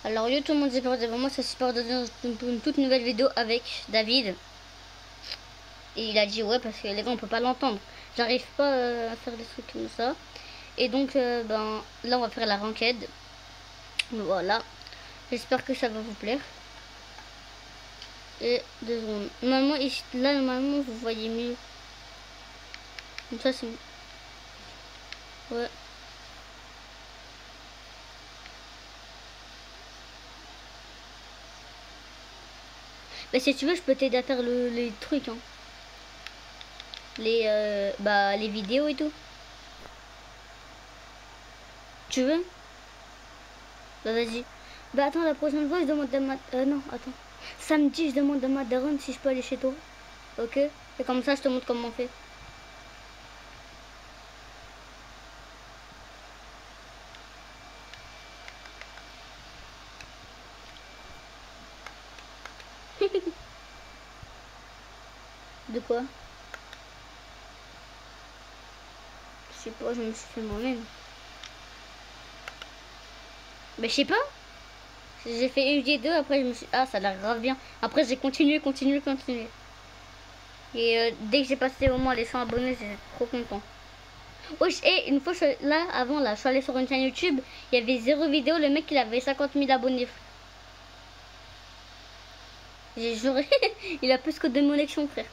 Alors yo tout le monde, c'est pour moi, ça se part dans une toute nouvelle vidéo avec David. Et il a dit ouais parce que les gars on peut pas l'entendre. J'arrive pas à faire des trucs comme ça. Et donc ben là on va faire la ranked. Voilà. J'espère que ça va vous plaire. Et 2 secondes. Normalement ici, là normalement vous voyez mieux. Comme ça c'est... Ouais. Mais si tu veux je peux t'aider à faire les trucs hein. Les vidéos et tout. Tu veux? Bah vas-y. Bah attends, la prochaine fois je demande à ma... non, attends. Samedi je demande à ma daronne si je peux aller chez toi. Ok? Et comme ça je te montre comment on fait. De quoi? Je sais pas, je me suis fait moi-même. Mais je sais pas. J'ai fait UG2, après je me suis... Ah, ça a l'air grave bien. Après j'ai continué. Et dès que j'ai passé au moins les 100 abonnés, j'étais trop content. Wesh, et une fois, là, avant, là, je suis allée sur une chaîne YouTube, il y avait 0 vidéo, le mec, il avait 50 000 abonnés. J'ai juré, il a plus que de connexion, frère.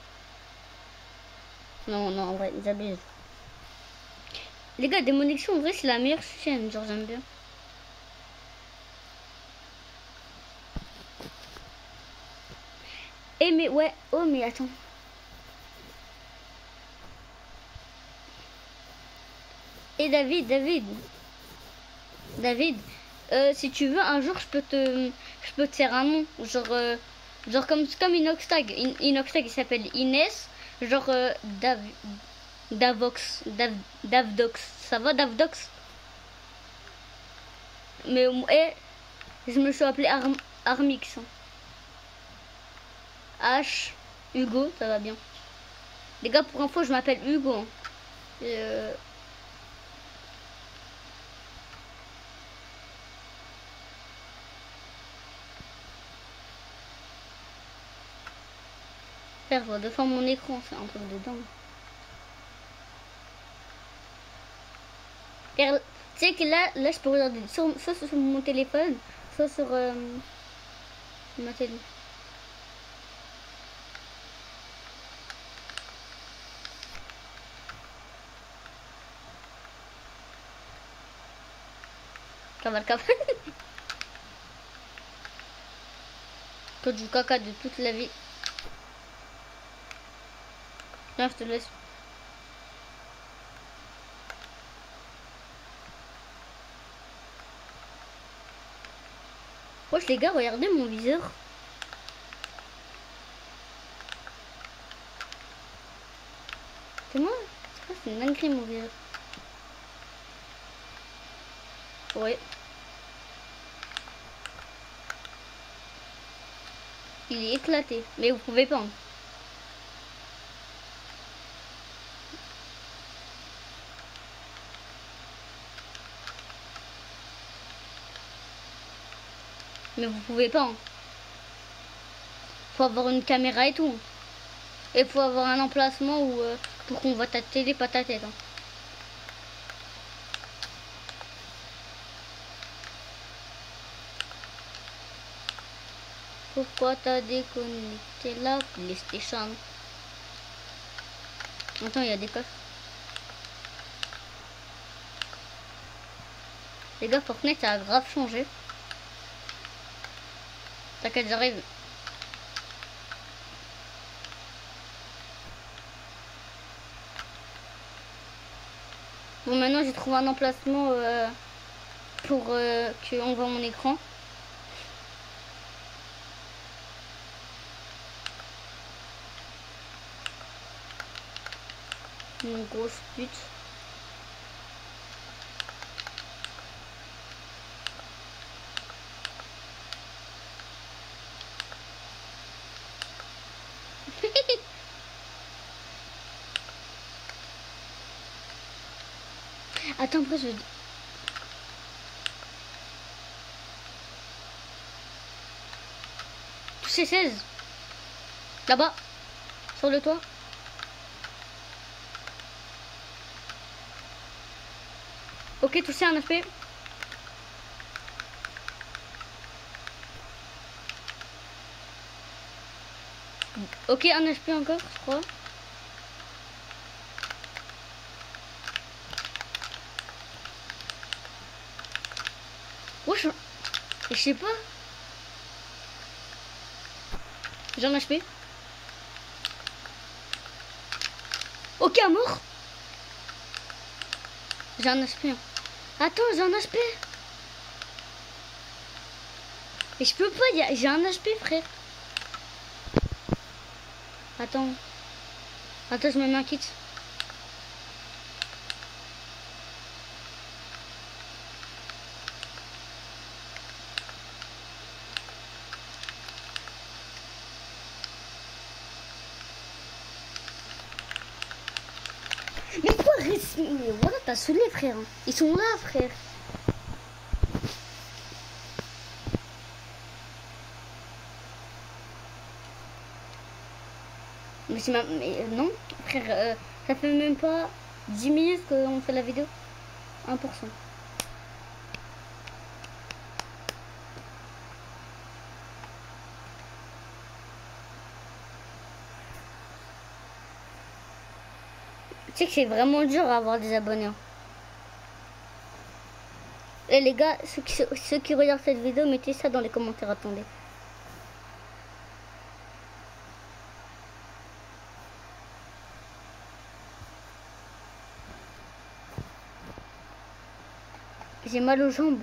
Non, en vrai, ils abusent. Les gars, Démonexion, en vrai, c'est la meilleure chaîne, genre, j'aime bien. Eh, mais ouais, oh, mais attends. Et David, si tu veux, un jour, je peux te faire un nom, genre comme Inoxtag. Inoxtag, il s'appelle Inès, genre Davdox. Ça va, Davdox? Mais je me suis appelé Armix. H, Hugo, ça va bien. Les gars, pour info, je m'appelle Hugo. Frère, devant mon écran, c'est un truc de dingue. Tu sais que là, je peux regarder soit sur mon téléphone, soit sur ma télé. Cavale. Code du caca de toute la vie. Là, je te laisse. Wesh les gars, regardez mon viseur. C'est moi? C'est une dinguerie mon viseur. Ouais. Il est éclaté. Mais vous pouvez pas. Hein. Mais vous pouvez pas. Hein. Faut avoir une caméra et tout. Et faut avoir un emplacement où pour qu'on voit ta télé, pas ta tête. Hein. Pourquoi t'as déconnecté la PlayStation? Attends, il y a des coffres. Les gars, Fortnite ça a grave changé. T'inquiète, j'arrive. Bon, maintenant j'ai trouvé un emplacement pour qu'on voit mon écran. Une grosse pute. Attends, après je... touché 16. Là-bas. Sur le toit. Ok, touché un HP. Ok, un HP encore, je crois. Wesh, je sais pas. J'ai un HP. Ok, à mort. J'ai un HP. Attends, j'ai un HP. Mais je peux pas, j'ai un HP, frère. Attends. Attends, je me mets un kit. Mais quoi, mais voilà, t'as saoulé, frère. Ils sont là, frère. Mais c'est mais, non, frère, ça fait même pas 10 minutes qu'on fait la vidéo. 1%. Tu sais que c'est vraiment dur à avoir des abonnés. Et les gars, ceux qui regardent cette vidéo, mettez ça dans les commentaires, attendez. J'ai mal aux jambes.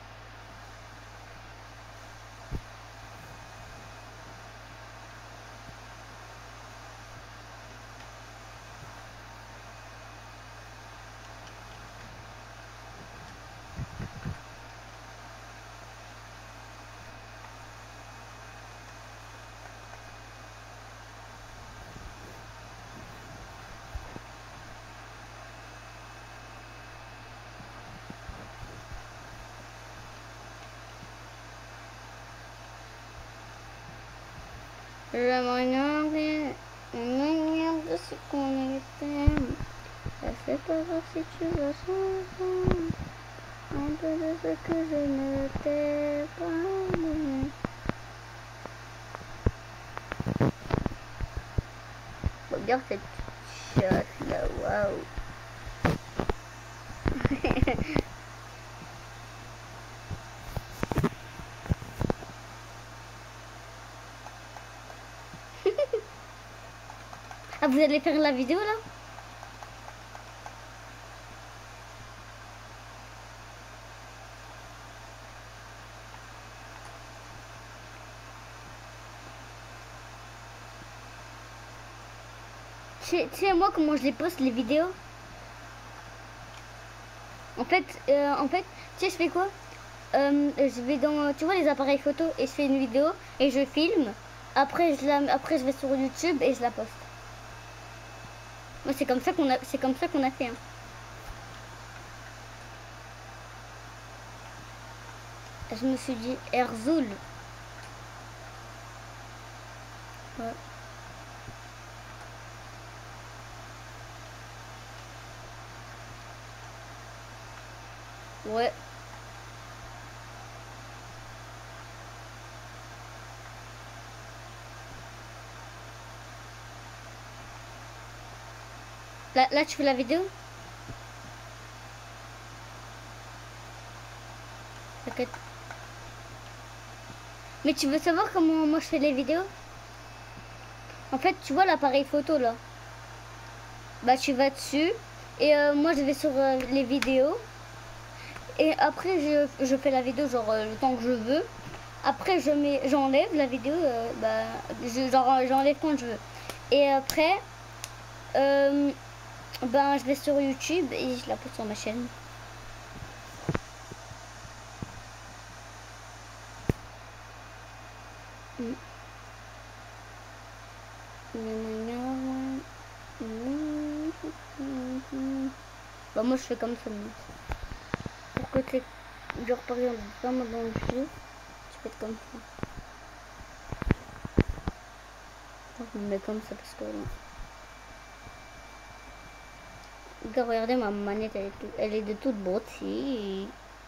J'aimerais regarder une manière de se connecter. Je sais pas voir si tu veux changer un peu de ce que je ne t'ai pas donné. Regarde cette chatte là, waouh. Ah, vous allez faire la vidéo là? Tu sais moi comment je les poste les vidéos? En fait, tu sais je fais quoi? Je vais dans, tu vois les appareils photo et je fais une vidéo et je filme. Après je vais sur YouTube et je la poste. Moi c'est comme ça qu'on a fait. Hein. Je me suis dit Erzoul. Ouais. Ouais. Là tu fais la vidéo? T'inquiète. Mais tu veux savoir comment moi je fais les vidéos? En fait, tu vois l'appareil photo là. Bah tu vas dessus et moi je vais sur les vidéos. Et après je fais la vidéo genre le temps que je veux. Après j'enlève la vidéo, j'enlève quand je veux. Et après ben je vais sur YouTube et je la poste sur ma chaîne. Bah moi je fais comme ça. Pour que tu genre par exemple vraiment dans le jeu, tu fais comme ça. On met comme ça parce que... Regardez, ma manette, elle est de toute beauté.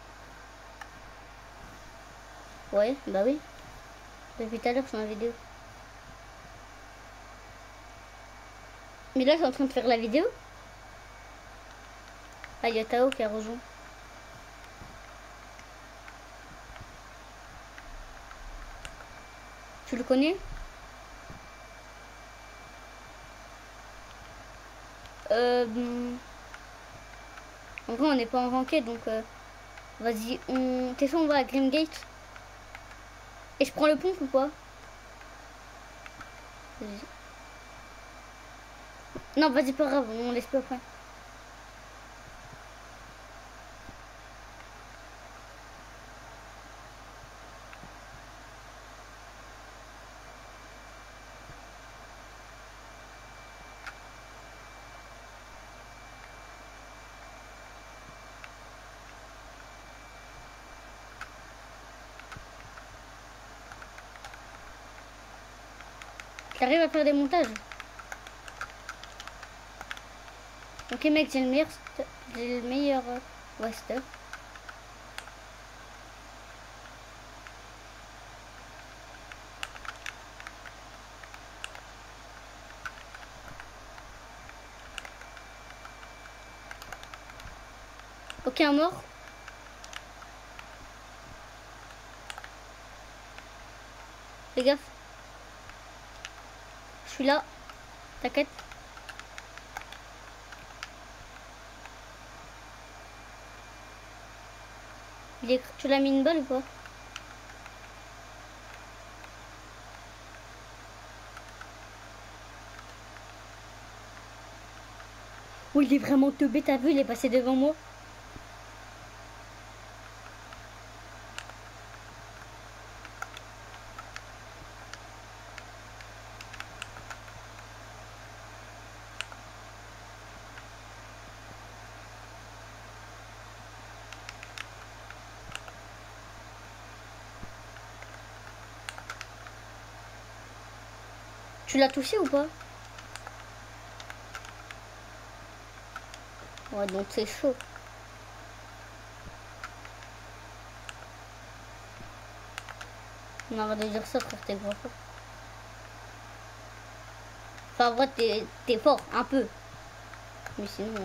Ouais, bah oui. Depuis tout à l'heure, je suis en vidéo. Mais là, je suis en train de faire la vidéo. Ah, il y a Tao qui a rejoint. Tu le connais? En vrai, on n'est pas en ranked, donc vas-y, t'es sûr on va à Grimgate? Et je prends le pompe ou pas? Non, vas-y, pas grave, on laisse pas après. T'arrives à faire des montages? Ok mec, j'ai le meilleur Wester. Ok, un mort. Fais gaffe. Je suis là. T'inquiète. Tu l'as mis une balle ou pas? Oh, il est vraiment teubé, t'as vu, il est passé devant moi. Tu l'as touché ou pas? Ouais, donc c'est chaud. On arrête de dire ça, frère, t'es gros fort. Enfin, en vrai, t'es fort, un peu. Mais sinon...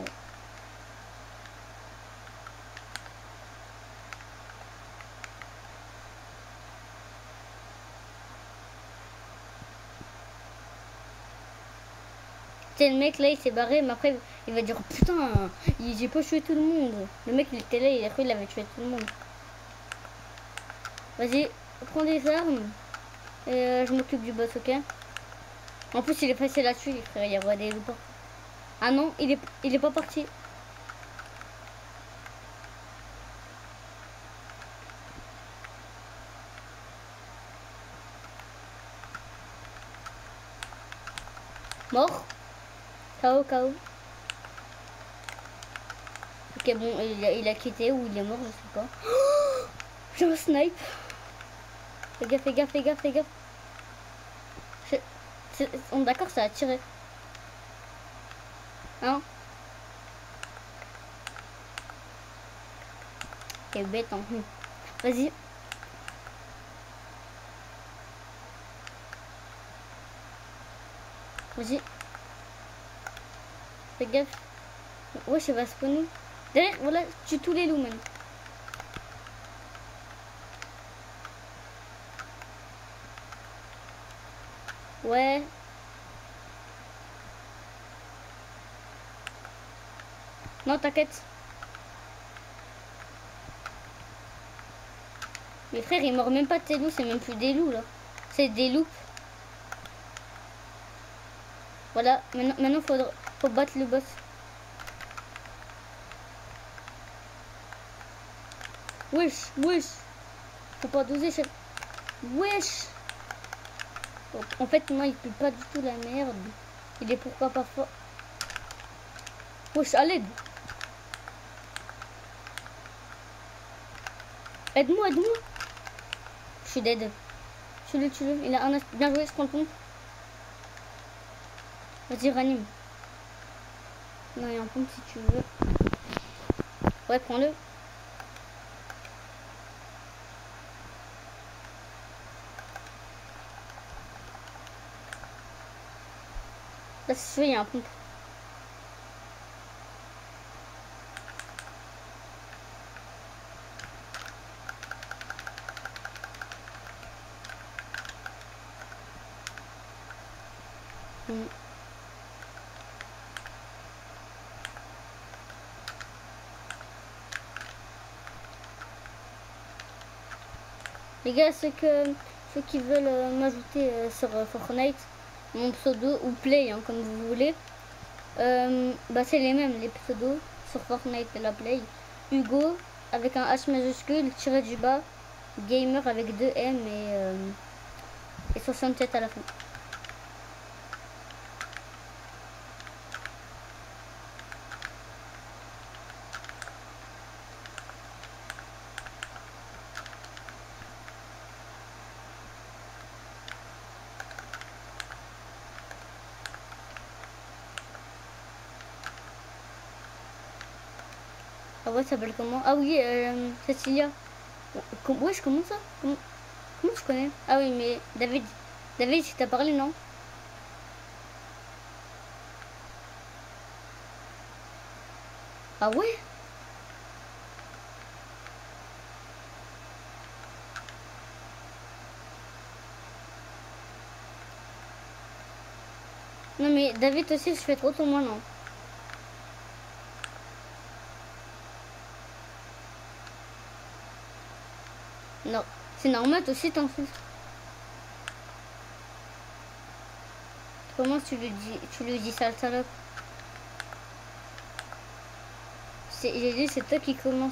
le mec là il s'est barré, mais après il va dire putain, j'ai pas tué tout le monde. Le mec il était là, il a cru qu'il avait tué tout le monde. Vas-y, prends des armes et je m'occupe du boss, ok? En plus il est facile à tuer, frère, il y a des loups. Ah non, il est pas parti. Mort. KO, KO. Ok, bon, il a quitté ou il est mort, je sais pas. J'ai un snipe. Fais gaffe, fais gaffe, fais gaffe, fais gaffe. On est d'accord, ça a tiré. Hein? T'es bête, hein. Vas-y. Vas-y. Fais gaffe. Ouais, je vais spawner. Derrière, voilà, tue tous les loups même. Ouais. Non, t'inquiète. Mais frère, il mord même pas de tes loups, c'est même plus des loups là. C'est des loups. Voilà, maintenant faut battre le boss. Wesh, wesh. Faut pas doser, chef. Wesh. En fait, moi, il pue pas du tout la merde. Il est pourquoi pas fort. Wesh, à l'aide. Aide-moi, aide-moi. Je suis dead. Tue-le. Il a un... Bien joué, je prends le pont. Vas-y, ranime. Non, il y a un pompe si tu veux. Ouais, prends-le. Là, c'est sûr, il y a un pompe. Les gars, ceux qui veulent m'ajouter sur Fortnite, mon pseudo ou Play, hein, comme vous voulez, bah c'est les mêmes, les pseudos sur Fortnite et la Play. Hugo avec un H majuscule, tiré du bas, gamer avec 2 M et 67 à la fin. Ah ouais, ça s'appelle comment? Ah oui, Cecilia. Wesh, comment ça? Comment tu connais? Ah oui, mais David, si t'as parlé, non? Ah ouais? Non mais David aussi, je fais trop ton moi, non? Non, c'est normal, toi aussi t'en fous. Comment tu lui dis sale salope? J'ai dit c'est toi qui commence.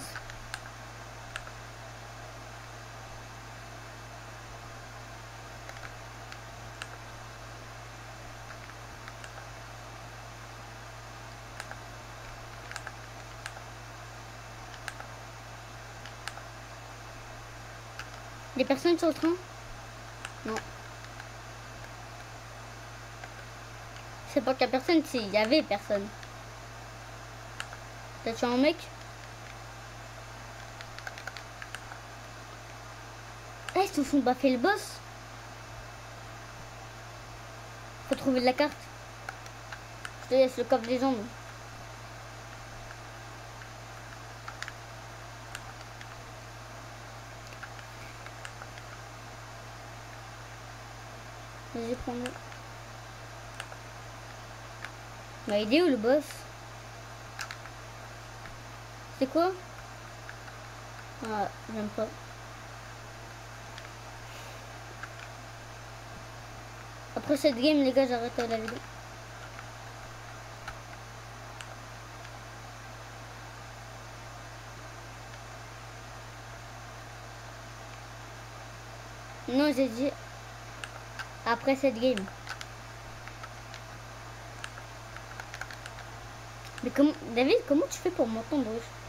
Des personnes sur le train? Non. C'est pas qu'il y a personne, s'il y avait personne. T'as tué un mec? Ah, ils se sont baffés le boss. Faut trouver de la carte. Je te laisse le coffre des jambes. Vas-y, prends-le. Bah, il est où le boss? C'est quoi? Ah, j'aime pas. Après cette game, les gars, j'arrête la vidéo. Non, j'ai dit après cette game. Mais comment, David, comment tu fais pour m'entendre?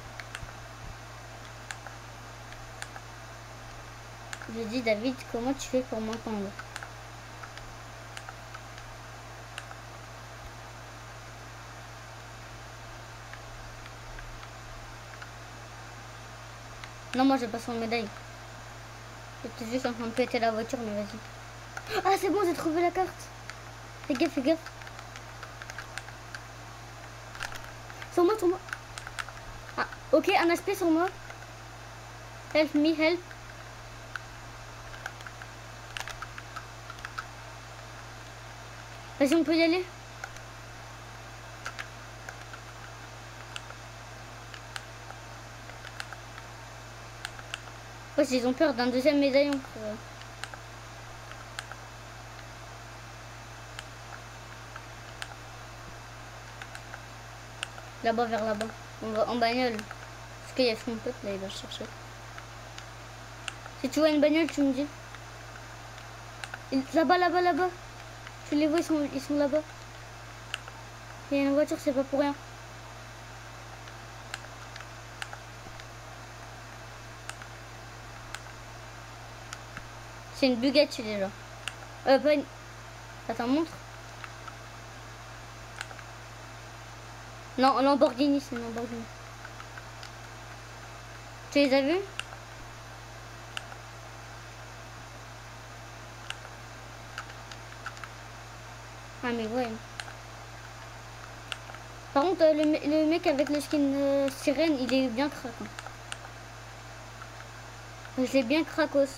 J'ai dit, David, comment tu fais pour m'entendre? Non, moi j'ai pas son médaille. J'étais juste en train de péter la voiture, mais vas-y. Ah, c'est bon, j'ai trouvé la carte. Fais gaffe, fais gaffe. Sur moi, sur moi. Ah, ok, un aspect sur moi. Help me, help. Vas-y, on peut y aller. Ouais, ils ont peur d'un deuxième médaillon. Là-bas, vers là-bas. On va en bagnole. Parce qu'il y a son pote, là, il va chercher. Si tu vois une bagnole, tu me dis. Là-bas, là-bas, là-bas. Tu les vois, ils sont là-bas. Il y a une voiture, c'est pas pour rien. C'est une Bugatti déjà. Pas une... Attends, montre. Non, Lamborghini, c'est Lamborghini. Tu les as vus? Ah mais ouais. Par contre, le mec avec le skin sirène, il est bien crack. Hein. Je l'ai bien cracos.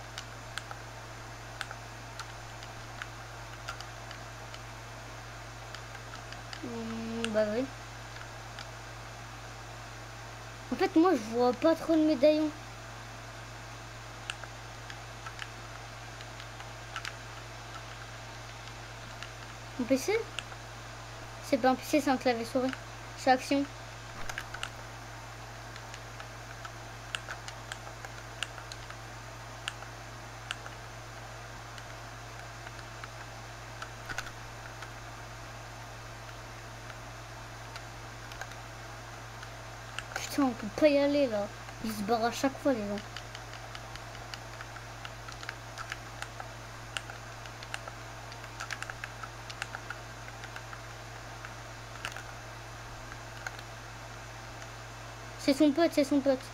Bah oui. En fait, moi, je vois pas trop de médaillons. Mon PC? C'est pas un PC, c'est un clavier souris. C'est action. Putain, on peut pas y aller là. Ils se barrent à chaque fois, les gens. C'est son pote, c'est son pote.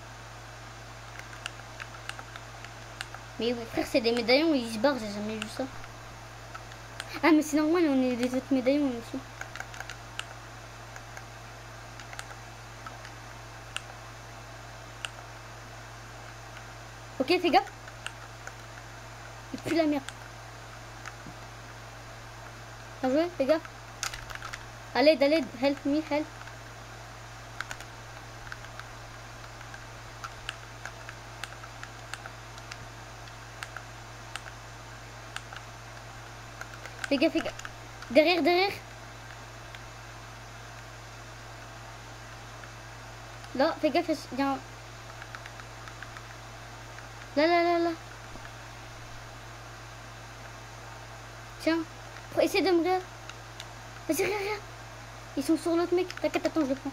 Mais oui, frère, c'est des médaillons, ils se barrent, j'ai jamais vu ça. Ah, mais c'est normal, on est des autres médaillons aussi. Ok, fais gaffe. Il pue la merde. Bien joué, fais gaffe. À l'aide, help me, help. Fais gaffe, fais gaffe. Derrière, derrière. Là, fais gaffe, il y a un... Là. Tiens, essaie de me regarder. Vas-y, regarde. Ils sont sur l'autre mec. T'inquiète, attends, je le prends.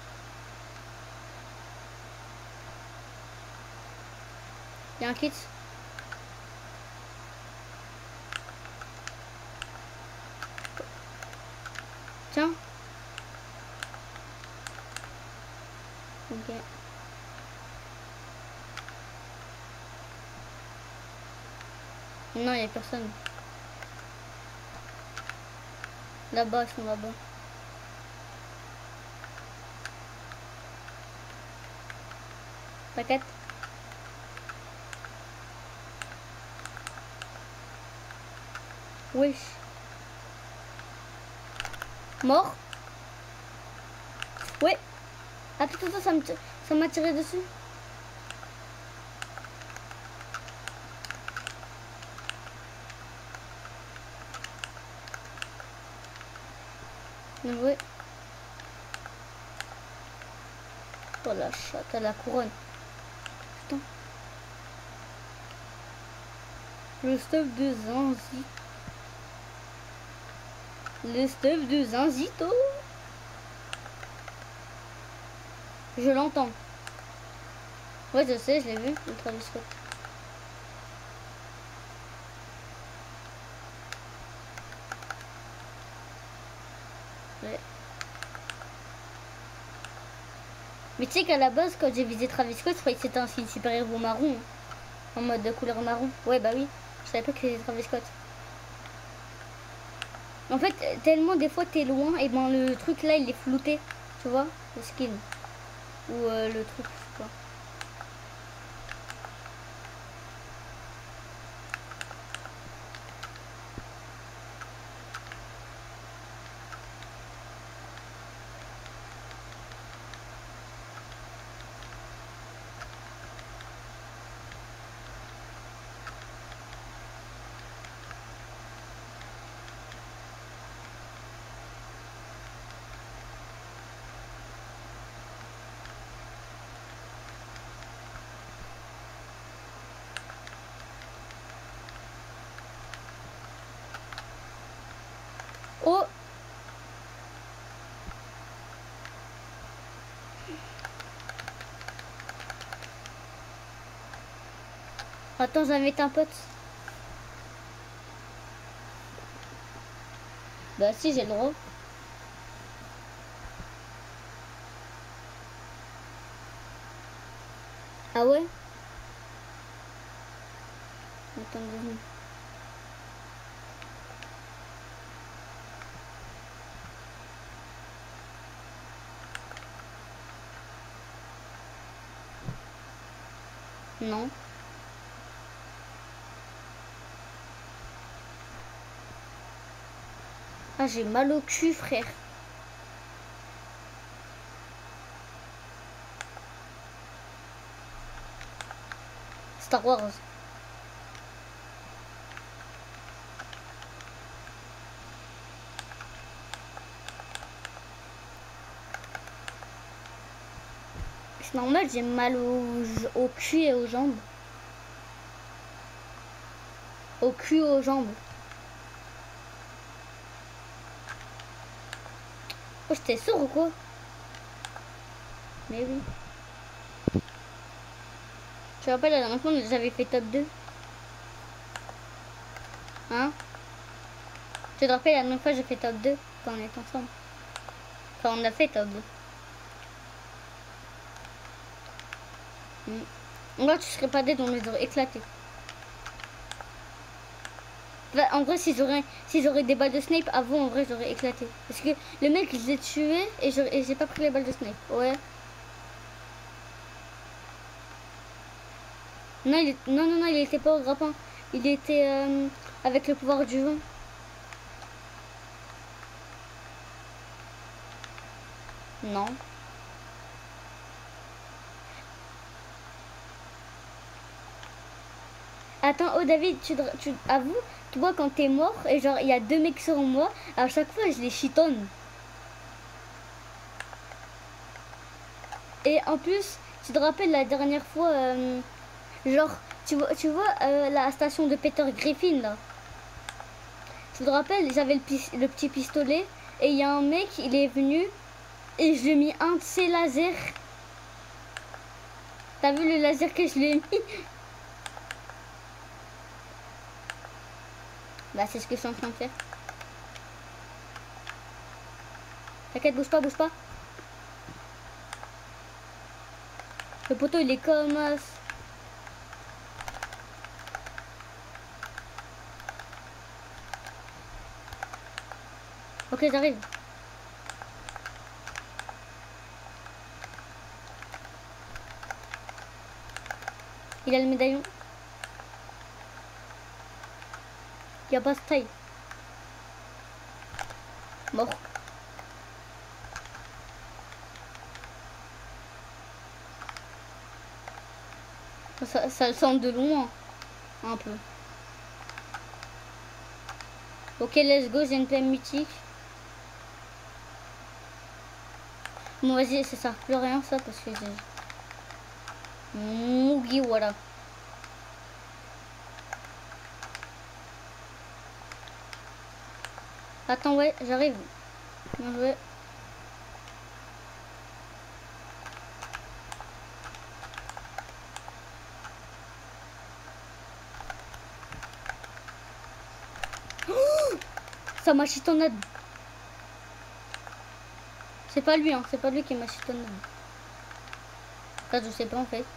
Il y a un kit. Tiens. Ok. Non, il n'y a personne. Là-bas, ils sont là-bas. T'inquiète. Wesh. Mort. Ouais. Attends, ça m'a tiré dessus. Bien joué. Oh la chatte à la couronne. Putain. Le stuff de Zanzi. Le stuff de Zanzito. Je l'entends. Ouais, je sais, je l'ai vu, le Travis Scott. Ouais. Mais tu sais qu'à la base, quand j'ai visité Travis Scott, je croyais que c'était un super-héros marron. Hein, en mode de couleur marron. Ouais, bah oui. Je savais pas que c'était Travis Scott. En fait, tellement des fois t'es loin, et ben le truc là il est flouté. Tu vois, le skin. Ou le truc, je sais pas. Oh! Attends, j'invite un pote. Bah si, j'ai le droit. Ah ouais? Attendez. Non. Ah, j'ai mal au cul, frère. Star Wars. C'est normal, j'ai mal au cul et aux jambes. Au cul et aux jambes. Oh, j'étais sourd ou quoi? Mais oui. Tu te rappelles, la dernière fois, j'avais fait top 2. Hein? Tu te rappelles, la dernière fois, j'ai fait top 2 quand on est ensemble. Enfin, on a fait top 2. Moi, tu serais pas dead, on les aurait éclatés. Bah, en vrai, si j'aurais des balles de Snape avant, en vrai, j'aurais éclaté. Parce que le mec, je l'ai tué et j'ai pas pris les balles de Snape. Ouais. Non, non, il était pas au grappin. Il était avec le pouvoir du vent. Non. Attends, oh David, tu avoues, toi quand t'es mort, et genre il y a 2 mecs sur moi, à chaque fois je les chitonne. Et en plus, tu te rappelles la dernière fois, genre, tu vois la station de Peter Griffin là. Tu te rappelles, j'avais le petit pistolet, et il y a un mec, il est venu, et je lui ai mis un de ses lasers. T'as vu le laser que je lui ai mis? Bah c'est ce que je suis en train de faire. T'inquiète, bouge pas, bouge pas. Le poteau il est comme... Ok, j'arrive. Il a le médaillon. Il y a pas de taille. Mort. Ça le sent de loin. Un peu. Ok, let's go, j'ai une PM mythique. Bon, vas-y, ça sert plus à rien ça parce que j'ai... Mugi, voilà. Attends, ouais, j'arrive. Bien joué. Ça m'a chitonnade. C'est pas lui, hein. C'est pas lui qui m'a chitonnade. Ça, je sais pas en fait.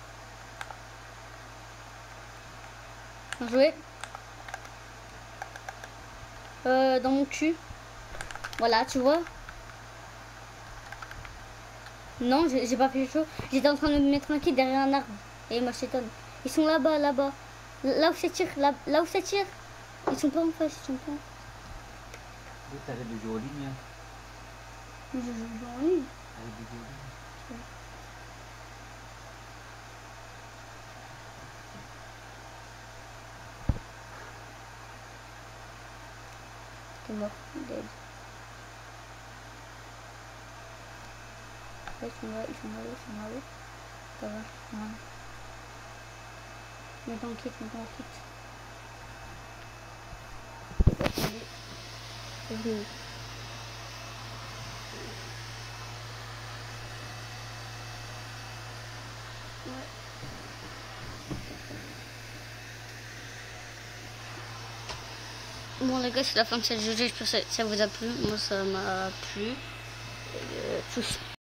Bien joué. Dans mon cul. Voilà, tu vois. Non, j'ai pas fait chaud. J'étais en train de me mettre un kit derrière un arbre. Et il m'a chitonne. Ils sont là-bas, là-bas. Là où ça tire, là où ça tire. Ils sont pas en face, ils sont pas en face. T'arrêtes de jouer en ligne, hein. Je joue en ligne. Arrête de jouer en ligne. T'es mort, dead. Là, ils sont là, ils sont là, ils sont là. Ça va, voilà. Mets dans le kit, mets dans le kit. Attendez. Je vais... Bon les gars, c'est la fin de cette jeu, j'espère que ça vous a plu. Moi ça m'a plu. Tous.